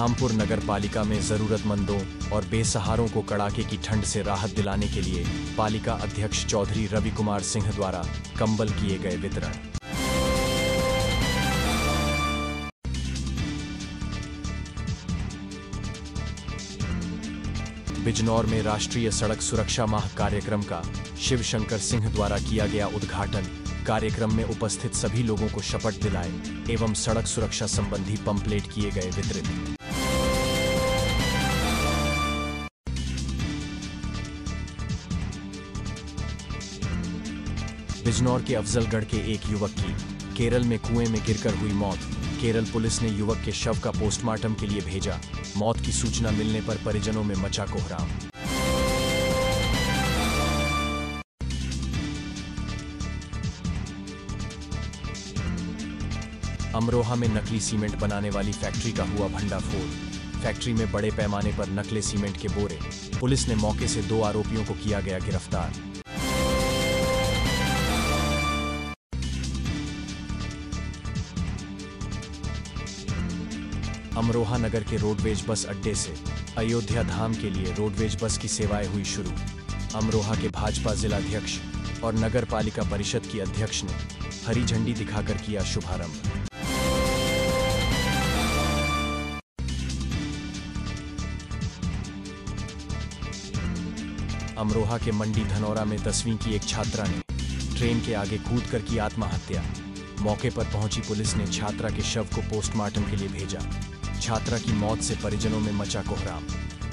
धामपुर नगर पालिका में जरूरतमंदों और बेसहारों को कड़ाके की ठंड से राहत दिलाने के लिए पालिका अध्यक्ष चौधरी रवि कुमार सिंह द्वारा कंबल किए गए वितरण। बिजनौर में राष्ट्रीय सड़क सुरक्षा माह कार्यक्रम का शिव शंकर सिंह द्वारा किया गया उद्घाटन। कार्यक्रम में उपस्थित सभी लोगों को शपथ दिलाए एवं सड़क सुरक्षा संबंधी पंपलेट किए गए वितरित। बिजनौर के अफजलगढ़ के एक युवक की केरल में कुएं में गिरकर हुई मौत। केरल पुलिस ने युवक के शव का पोस्टमार्टम के लिए भेजा। मौत की सूचना मिलने पर परिजनों में मचा कोहराम। अमरोहा में नकली सीमेंट बनाने वाली फैक्ट्री का हुआ भंडाफोड़। फैक्ट्री में बड़े पैमाने पर नकली सीमेंट के बोरे। पुलिस ने मौके से 2 आरोपियों को किया गया गिरफ्तार। अमरोहा नगर के रोडवेज बस अड्डे से अयोध्या धाम के लिए रोडवेज बस की सेवाएं हुई शुरू। अमरोहा के भाजपा जिलाध्यक्ष और नगर पालिका परिषद की अध्यक्ष ने हरी झंडी दिखाकर किया शुभारंभ। अमरोहा के मंडी धनौरा में 10वीं की एक छात्रा ने ट्रेन के आगे कूदकर की आत्महत्या। मौके पर पहुंची पुलिस ने छात्रा के शव को पोस्टमार्टम के लिए भेजा। छात्रा की मौत से परिजनों में मचा कोहराम।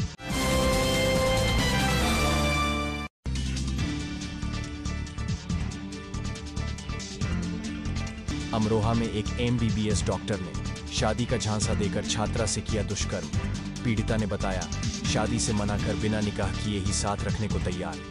अमरोहा में एक MBBS डॉक्टर ने शादी का झांसा देकर छात्रा से किया दुष्कर्म। पीड़िता ने बताया, शादी से मना कर बिना निकाह किए ही साथ रखने को तैयार।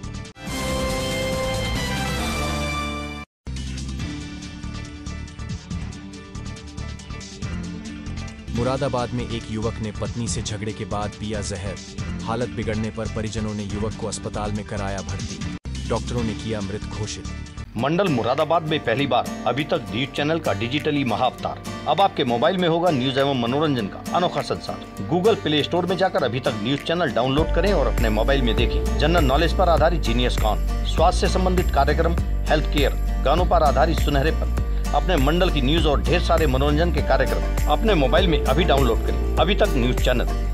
मुरादाबाद में एक युवक ने पत्नी से झगड़े के बाद पिया जहर। हालत बिगड़ने पर परिजनों ने युवक को अस्पताल में कराया भर्ती। डॉक्टरों ने किया मृत घोषित। मंडल मुरादाबाद में पहली बार अभी तक न्यूज चैनल का डिजिटली महाअवतार। अब आपके मोबाइल में होगा न्यूज एवं मनोरंजन का अनोखा संसार। गूगल प्ले स्टोर में जाकर अभी तक न्यूज चैनल डाउनलोड करें और अपने मोबाइल में देखें। जनरल नॉलेज पर आधारित जीनियस कॉन, स्वास्थ्य से संबंधित कार्यक्रम, हेल्थ केयर, गानों पर आधारित सुनहरेपन, अपने मंडल की न्यूज और ढेर सारे मनोरंजन के कार्यक्रम अपने मोबाइल में अभी डाउनलोड करें। अभी तक न्यूज चैनल।